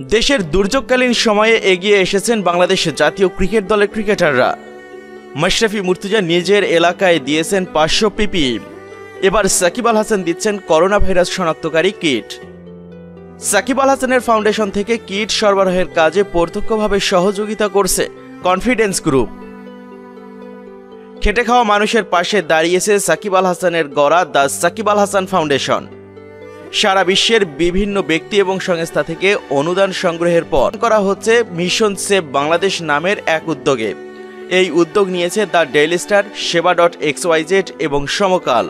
দেশের দুর্যোগকালীন সময়ে এগিয়ে এসেছেন বাংলাদেশ জাতীয় ক্রিকেট দলের ক্রিকেটাররা। মাশরাফি মুর্তজা নিজের এলাকায় দিয়েছেন 500 পিপিই। এবার সাকিব আল হাসান দিচ্ছেন করোনা ভাইরাস শনাক্তকারী কিট। সাকিব আল হাসানের ফাউন্ডেশন থেকে কিট সরবরাহের কাজে প্রত্যক্ষভাবে সহযোগিতা করছে কনফিডেন্স গ্রুপ। খেটে খাওয়া মানুষের পাশে দাঁড়িয়েছে সাকিব আল হাসানের গড়া দ্য সাকিব আল হাসান ফাউন্ডেশন। সারা বিশ্বের বিভিন্ন ব্যক্তি এবং সংস্থা থেকে অনুদান সংগ্রহের পর করা হচ্ছে মিশন সেভ বাংলাদেশ নামের এক উদ্যোগে। এই উদ্যোগ নিয়েছে দ্য ডেইলি স্টার, সেবা.xyz এবং সমকাল।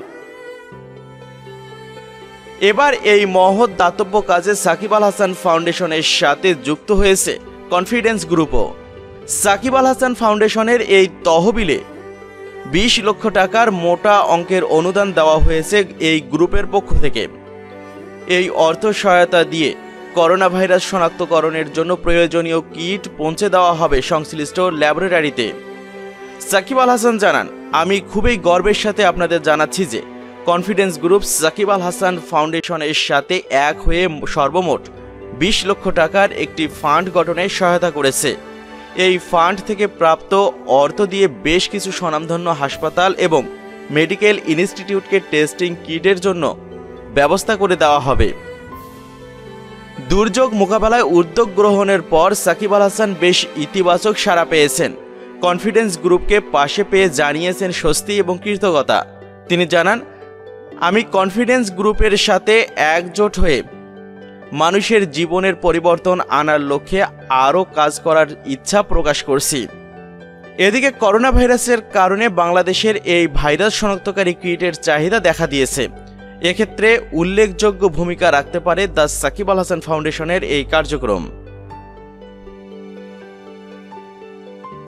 এবার এই মহৎ দাতব্য কাজে সাকিব আল হাসান ফাউন্ডেশনের সাথে যুক্ত হয়েছে কনফিডেন্স গ্রুপও। সাকিব আল হাসান ফাউন্ডেশনের এই তহবিলে 20 লক্ষ টাকার মোটা অঙ্কের অনুদান দেওয়া হয়েছে এই গ্রুপের পক্ষ থেকে। এই অর্থ সহায়তা দিয়ে করোনা ভাইরাস শনাক্তকরণের জন্য প্রয়োজনীয় কিট পৌঁছে দেওয়া হবে সংশ্লিষ্ট ল্যাবরেটরিতে। সাকিব আল হাসান জানান, আমি খুবই গর্বের সাথে আপনাদের জানাচ্ছি যে কনফিডেন্স গ্রুপ সাকিব আল হাসান ফাউন্ডেশনের সাথে এক হয়ে সর্বমোট 20 লক্ষ টাকার একটি ফান্ড গঠনে সহায়তা করেছে। এই ফান্ড থেকে প্রাপ্ত অর্থ দিয়ে বেশ কিছু স্বনামধন্য হাসপাতাল এবং মেডিকেল ইনস্টিটিউটকে টেস্টিং কিটের জন্য ব্যবস্থা করে দেওয়া হবে। দুর্যোগ মোকাবেলায় উদ্যোগ গ্রহণের পর সাকিব আল হাসান বেশ ইতিবাচক সাড়া পেয়েছেন। কনফিডেন্স গ্রুপকে পাশে পেয়ে জানিয়েছেন স্বস্তি এবং কৃতজ্ঞতা। তিনি জানান, আমি কনফিডেন্স গ্রুপের সাথে একজোট হয়ে মানুষের জীবনের পরিবর্তন আনার লক্ষ্যে আরও কাজ করার ইচ্ছা প্রকাশ করছি। এদিকে করোনা ভাইরাসের কারণে বাংলাদেশের এই ভাইরাস শনাক্তকারী কিটের চাহিদা দেখা দিয়েছে। এক্ষেত্রে উল্লেখযোগ্য ভূমিকা রাখতে পারে দ্য সাকিব আল হাসান ফাউন্ডেশনের এই কার্যক্রম।